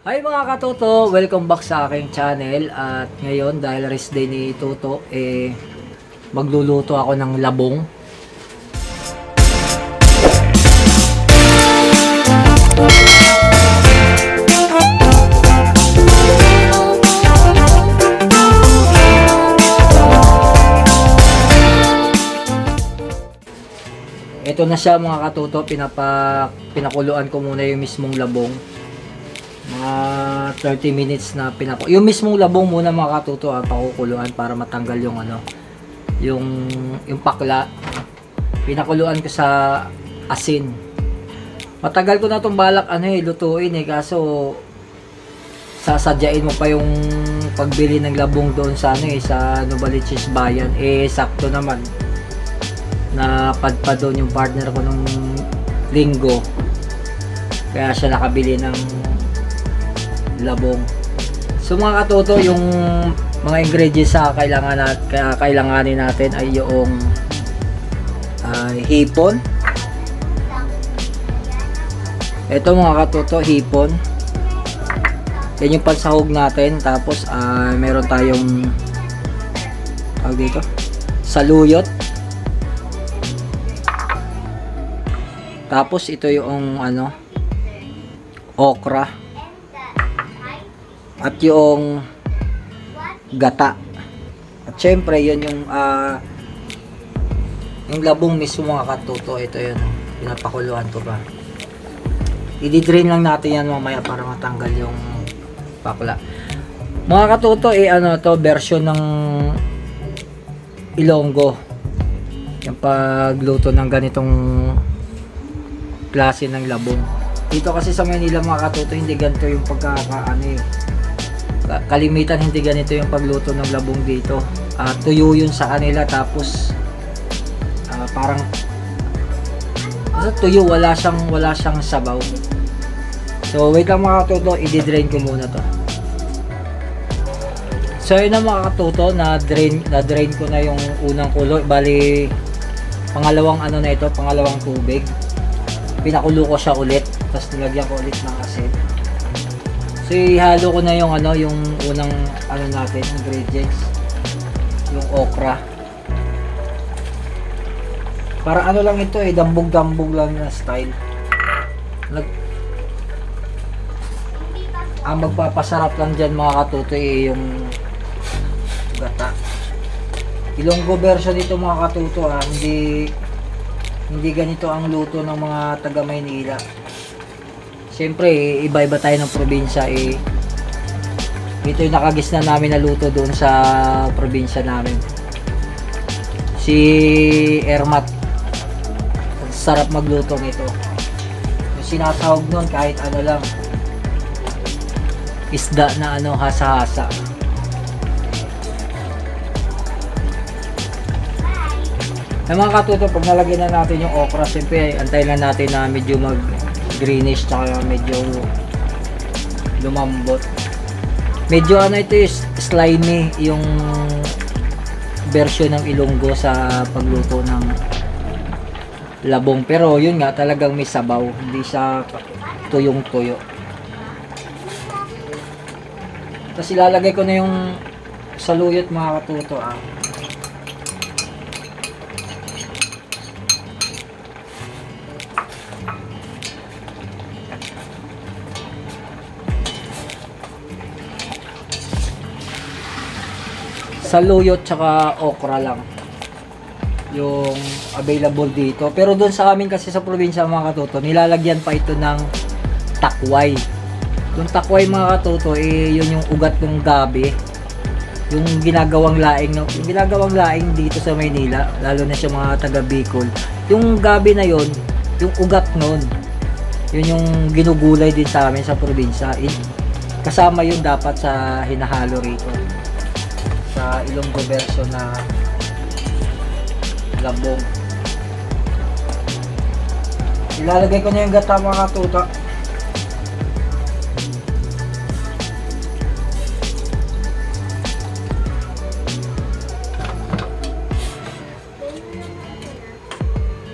Hi mga katoto! Welcome back sa aking channel. At ngayon dahil rest day ni Toto, magluluto ako ng labong. Ito na siya mga katoto, pinakuluan ko muna yung mismong labong. Mga 30 minutes na yung mismong labong muna mga katuto, pakukuluan para matanggal yung yung pakla. Pinakuluan ko sa asin. Matagal ko na itong balak lutuin kaso sasadyain mo pa yung pagbili ng labong doon sa sa Novaliches Bayan. Sakto naman na padpad doon yung partner ko nung linggo, kaya siya nakabili ng labong. So mga katoto, yung mga ingredients sa kailanganin natin ay yung hipon. Ito mga katoto, hipon. Yan yung pansahog natin. Tapos meron tayong dito, saluyot. Tapos ito yung okra. At yung gata. At syempre yun yung labong mismo mga katuto. Ito yun, pinapakuluan ko ba. I-drain lang natin yan mamaya para matanggal yung pakla. Mga katuto, to version ng Ilonggo. Yung pagluto ng ganitong klase ng labong. Dito kasi sa Manila mga katuto, hindi ganito yung kalimitan, hindi ganito yung pagluto ng labong dito. Tuyo yun sa kanila, tapos parang tuyo, wala siyang sabaw. So wait lang mga katuto, i-drain ko muna to. So yun na mga katuto, na-drain ko na yung unang kulo. Bali pangalawang pangalawang tubig. Pinakulo ko siya ulit, tapos nilagyan ko ulit ng asin. So ihalo ko na yung yung unang natin, ingredients, yung okra. Para lang ito dambog-dambog lang na style. Ang magpapasarap lang dyan mga katuto yung gata. Ilonggo version dito mga katuto, hindi ganito ang luto ng mga taga Maynila. Siyempre, iba-iba tayo ng probinsya. Ito yung nakagisna namin na luto doon sa probinsya namin. Si Ermat, sarap magluto nito. Yung sinasahog nun kahit lang, isda na hasa-hasa. Mga katuto, pag nalagyan na natin yung okra, siyempre antayin lang natin na medyo mag greenish, tsaka medyo lumambot. Medyo ito is slimy yung version ng Ilonggo sa pagluto ng labong, pero yun nga, talagang may sabaw, hindi siya tuyong tuyo. Tapos ilalagay ko na yung saluyot mga katuto. Saluyot tsaka okra lang yung available dito, pero doon sa amin kasi sa probinsya mga katuto, nilalagyan pa ito ng takway. Yung takway mga katuto, yun yung ugat ng gabi, yung ginagawang laing dito sa Maynila, lalo na sa mga taga Bicol. Yung gabi na yun, yung ugat nun, yun yung ginugulay din sa amin sa probinsya. Kasama yun dapat sa hinahalo rito sa Ilonggo version na labong. Ilalagay ko na yung gata mga katuto.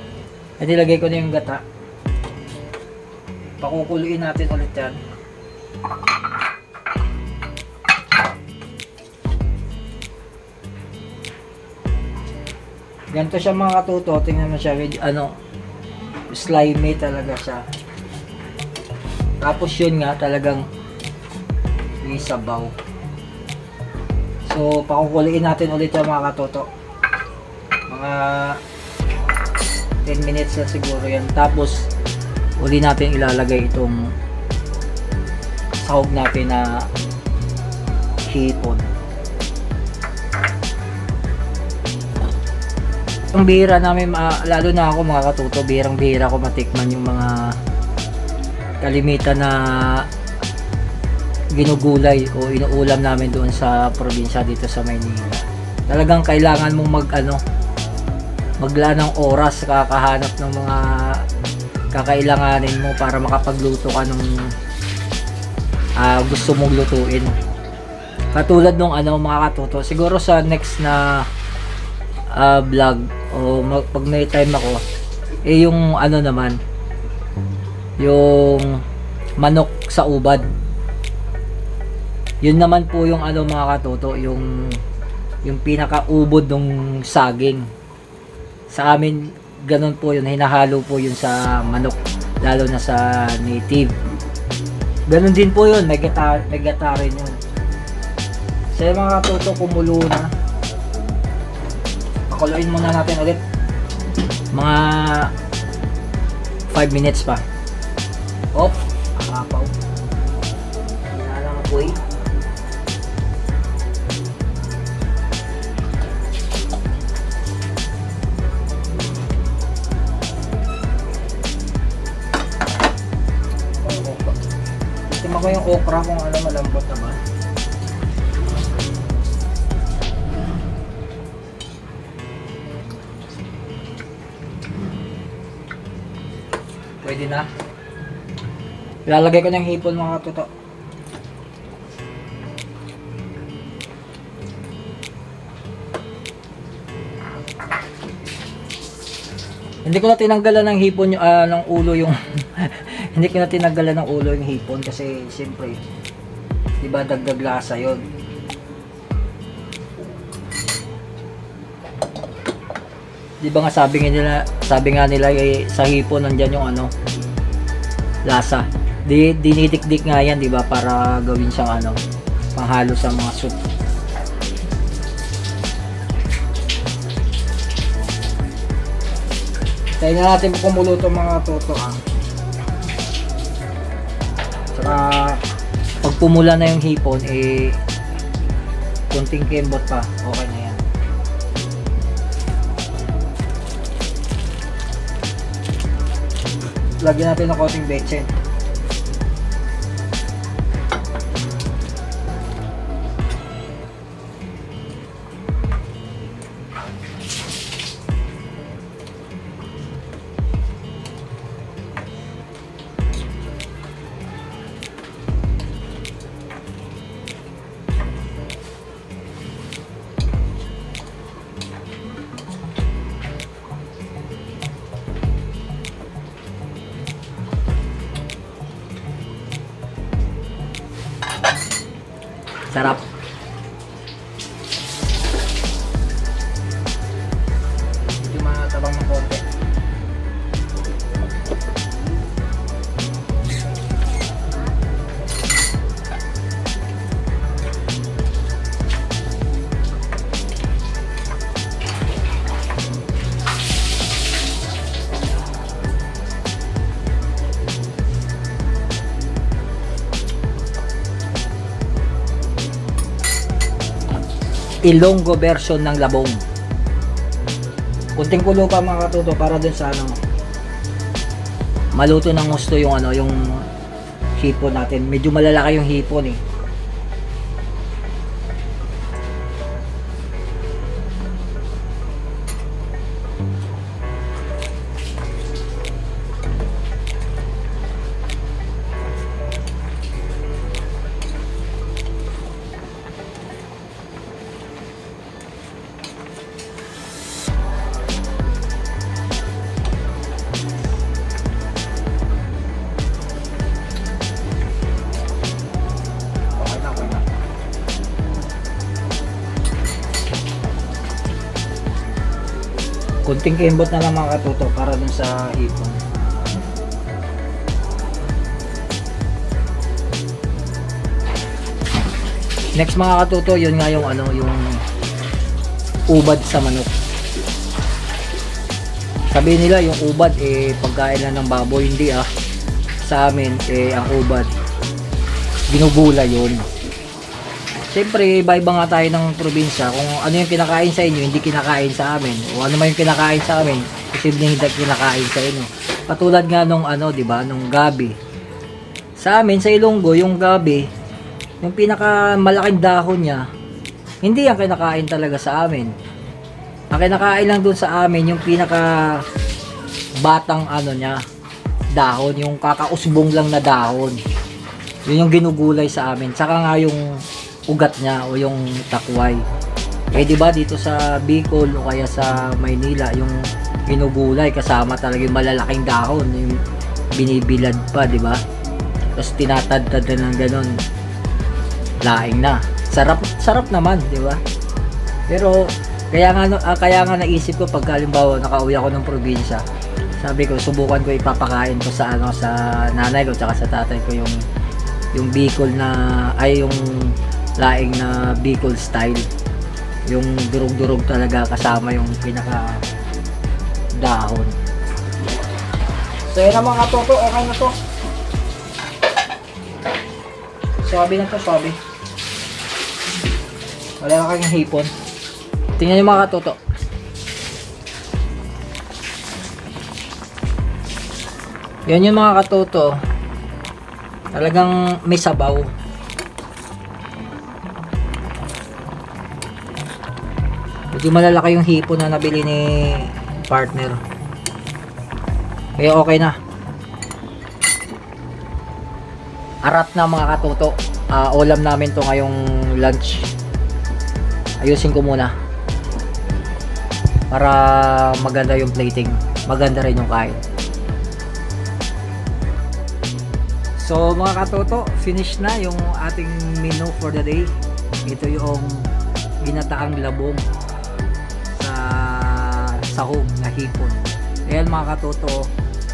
At ilagay ko na yung gata. Pakukuluin natin ulit yan. Ganito siya mga katuto. Tingnan mo siya. Ano, slimy talaga siya. Tapos yun nga talagang may sabaw. So pakukuliin natin ulit yung mga katuto. Mga 10 minutes na siguro yan. Tapos uli natin ilalagay itong sahog natin na hipon. Ang bihira namin, lalo na ako mga katuto, bihirang-bihira ko matikman yung mga kalimitan na ginugulay o inuulam namin doon sa probinsya dito sa Maynila. Talagang kailangan mong maglaan ng oras kakahanap ng mga kakailanganin mo para makapagluto ka ng gusto mong lutuin. Katulad nung mga katuto, siguro sa next na vlog o pag may time ako, yung naman, yung manok sa ubad. Yun naman po yung mga katuto, yung pinakaubod ng saging. Sa amin ganun po yun, hinahalo po yun sa manok, lalo na sa native. Ganun din po yun, may gata rin yun. So yung mga katuto, kumulo na. Pakuluin muna natin ulit mga 5 minutes pa. Op, akapaw. Hinalang po eh. Tingnan ko yung okra kung malambot na ba. Pwede na. Ilalagay ko ng hipon mga katuto. Hindi ko na tinanggalan ng hipon ng ulo yung hindi ko na tinanggalan ng ulo yung hipon kasi siyempre 'di ba dagdag lasa 'yon. Di ba nga sabi nga nila sa hipon nandiyan yung lasa. Dinidikdik nga yan, di ba, para gawin siyang panghalo sa mga soup. Tayo na natin kumulo itong mga toto Saka pag pumula na yung hipon, kunting kembot pa, okay na yan. Lagyan natin ng konting betchin. Sarap. Medyo matabang ng konti. Ilonggo version ng labong. Kunting kulo pa mga katuto para dun sa maluto ng gusto yung yung hipon natin. Medyo malalaki yung hipon eh. Kunting kembot na lang mga katuto para dun sa hipon. Next mga katuto, yun nga yung ano, yung ubad sa manok. Sabi nila yung ubad pagkain lang ng baboy, hindi sa amin ang ubad ginugula yun. Siyempre iba-iba nga tayo ng probinsya, kung ano yung kinakain sa inyo hindi kinakain sa amin, o ano man yung kinakain sa amin posibleng hindi kinakain sa inyo. Katulad nga nung ano, di ba, nung gabi sa amin sa Ilonggo, yung gabi yung pinaka malaking dahon niya hindi ang kinakain talaga sa amin. Ang kinakain lang dun sa amin yung pinaka batang ano niya, dahon, yung kakausbong lang na dahon. Yun yung ginugulay sa amin. Saka nga yung ugat niya o yung takway. Di ba dito sa Bicol o kaya sa Maynila, yung ginugulay kasama talaga yung malalaking dahon, yung binibilad pa, di ba? Tapos tinatadtad na ng ganun. Laing na. Sarap naman, di ba? Pero kaya nga naisip ko pag halimbawa nakauwi ako ng probinsya, sabi ko subukan ko ipapakain ko sa ano, sa nanay ko tsaka sa tatay ko yung Bicol na ay yung laing na Bicol style, yung durog-durog talaga kasama yung pinaka dahon. So yun na mga katoto, okay na to. Swabe na to, swabe. Wala na kayong hipon. Tingnan nyo mga katoto. Yan yung mga katoto. Talagang may sabaw. Medyo malalaki yung hipon na nabili ni partner. Kaya okay na. Arat na mga katoto. Ulam namin to ngayong lunch. Ayusin ko muna para maganda yung plating, maganda rin yung kain. So mga katoto, finish na yung ating menu for the day. Ito yung ginataang labong sa sahog na hipon. Ayan mga katoto,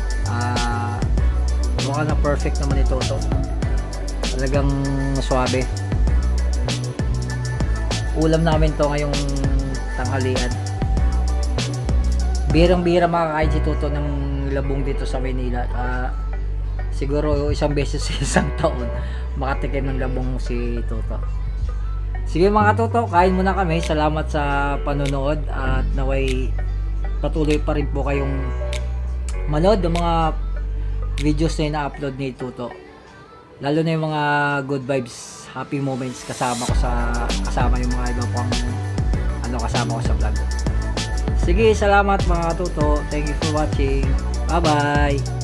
mukhang na perfect naman ito to. Talagang swabe. Ulam namin to ngayong tanghalian. Birang-bira makakain si Toto ng labong dito sa Manila. Siguro isang beses sa isang taon makatikim ng labong si Toto. Sige mga Toto, kain muna kami. Salamat sa panonood at naway patuloy pa rin po kayong manood ng mga videos na ina-upload ni Toto. Lalo na yung mga good vibes, happy moments kasama yung mga iba pang kasama ko sa vlog. Sige, salamat mga Toto. Thank you for watching. Bye bye.